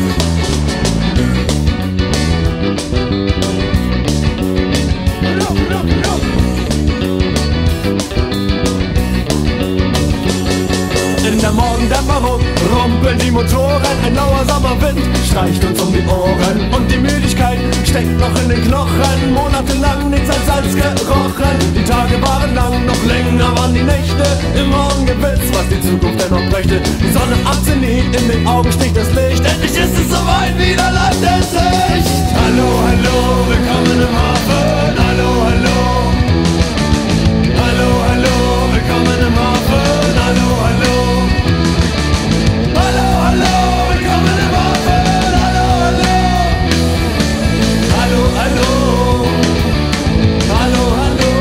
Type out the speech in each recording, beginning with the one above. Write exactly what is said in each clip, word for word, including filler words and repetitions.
In der Morgendämmerung rumpeln die Motoren, ein lauer Sommerwind streicht uns um die Ohren und die Müdigkeit steckt noch in den Knochen. Monatelang nichts als Salz gerochen, die Tage waren lang, noch länger waren die Nächte. Im Morgengewiss, was die Zukunft denn noch brächte. Die Sonne achtzehn nie, in den Augen sticht das Licht. Endlich ist es soweit, wieder läuft es Licht. Hallo, hallo, willkommen im Hafen. Hallo, hallo. Hallo, hallo, willkommen im Hafen. Hallo, hallo. Hallo, hallo, willkommen im Hafen. Hallo, hallo. Hallo, hallo. Hallo, hallo.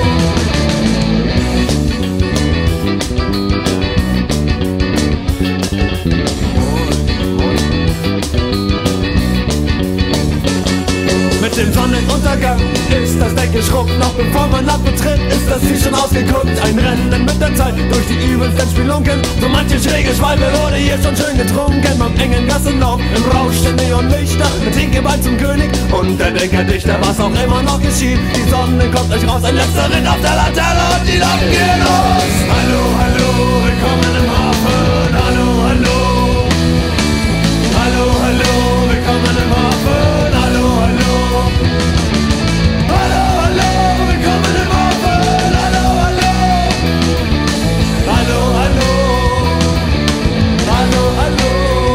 Mit dem Sonnenuntergang ist das Deck geschrubbt. Noch bevor man Land betritt, ist das Ziel schon ausgeguckt. Ein Rennen mit der Zeit durch die übelsten Spelunken. So manche schräge Schwalbe wurde hier schon schön getrunken. Beim engen Gassenlauf, im Rausch der Neonlichter, mit Hinkebein zum König und der Denkerdichter. Was auch immer noch geschieht, die Sonne kommt euch raus. Ein letzter Ritt auf der Laterne und die Lampen gehen aus. Hallo, hallo, willkommen im Hafen. Hallo, hallo. Hallo, hallo, willkommen im Hafen. Hallo, hallo. Hallo, hallo, willkommen im Hafen. Hallo, hallo. Hallo, hallo. Hallo, hallo.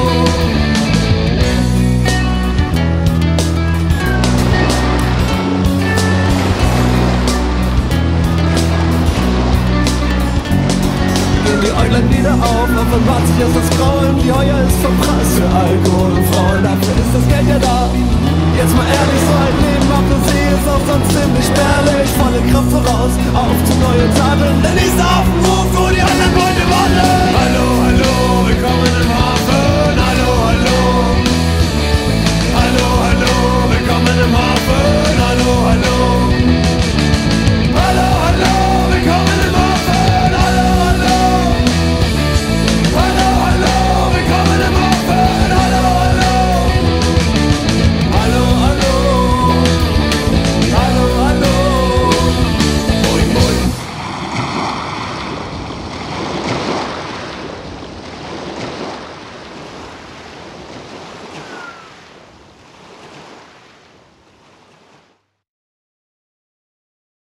Gehen die Äuglein wieder auf, offenbart sich erst das Grauen. Die Heuer ist verprasst für Alkohol und Frauen. Dafür ist das Geld ja da. Jetzt mal ehrlich, so ein Leben auf der See ist auch sonst ziemlich spärlich. Volle Kraft voraus, auf zu neuen Taten, denn die ist auf dem Ruf, wo die anderen